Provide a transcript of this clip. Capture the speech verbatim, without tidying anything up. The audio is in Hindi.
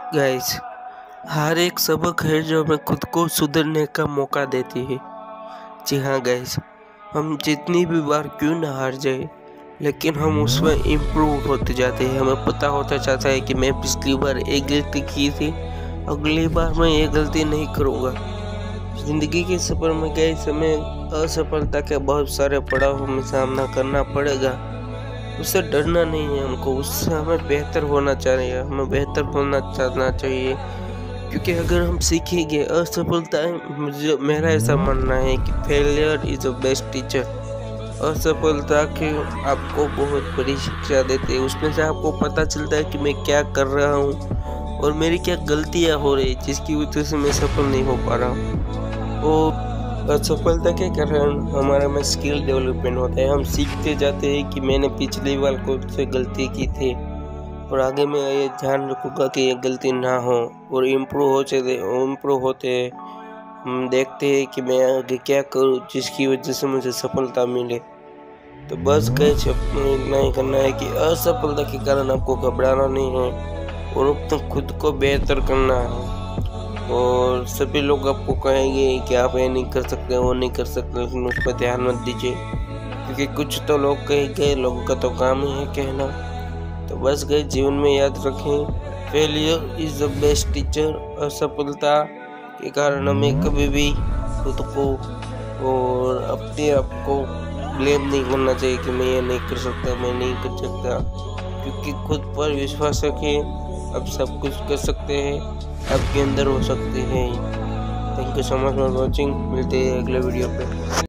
गाइस, हर एक सबक है जो हमें खुद को सुधरने का मौका देती है। जी हाँ गाइस, हम जितनी भी बार क्यों ना हार जाए, लेकिन हम उसमें इम्प्रूव होते जाते हैं। हमें पता होता चाहता है कि मैं पिछली बार एक गलती की थी, अगली बार मैं ये गलती नहीं करूँगा। ज़िंदगी के सफ़र में गाइस हमें असफलता के बहुत सारे पड़ावों में सामना करना पड़ेगा। उससे डरना नहीं है हमको, उससे हमें बेहतर होना चाहिए, हमें बेहतर होना चाहना चाहिए। क्योंकि अगर हम सीखेंगे असफलता, मुझे मेरा ऐसा मानना है कि failure is the best teacher. असफलता के आपको बहुत बड़ी शिक्षा देती है। उसमें से आपको पता चलता है कि मैं क्या कर रहा हूँ और मेरी क्या गलतियाँ हो रही जिसकी वजह से मैं सफल नहीं हो पा रहा हूँ। और असफलता के कारण हमारा में स्किल डेवलपमेंट होता है। हम सीखते जाते हैं कि मैंने पिछली बार कौन सी गलती की थी और आगे मैं ये ध्यान रखूँगा कि ये गलती ना हो, और इम्प्रूव होते इम्प्रूव होते हम देखते हैं कि मैं आगे क्या करूँ जिसकी वजह से मुझे सफलता मिले। तो बस कहे इतना ही करना है कि असफलता के कारण आपको घबराना नहीं है और अपने खुद को बेहतर करना है। और सभी लोग आपको कहेंगे कि आप ये नहीं कर सकते, वो नहीं कर सकते, लेकिन उस पर ध्यान मत दीजिए, क्योंकि कुछ तो लोग कहेंगे, लोगों का तो काम ही है कहना। तो बस गए, जीवन में याद रखें, failure is the best teacher. असफलता के कारण हमें कभी भी खुद को और अपने आप को ब्लेम नहीं करना चाहिए कि मैं ये नहीं कर सकता, मैं नहीं कर सकता, क्योंकि खुद पर विश्वास रखें, आप सब कुछ कर सकते हैं, आपके अंदर हो सकते हैं। Thank you so much for watching. मिलते हैं अगले वीडियो पे।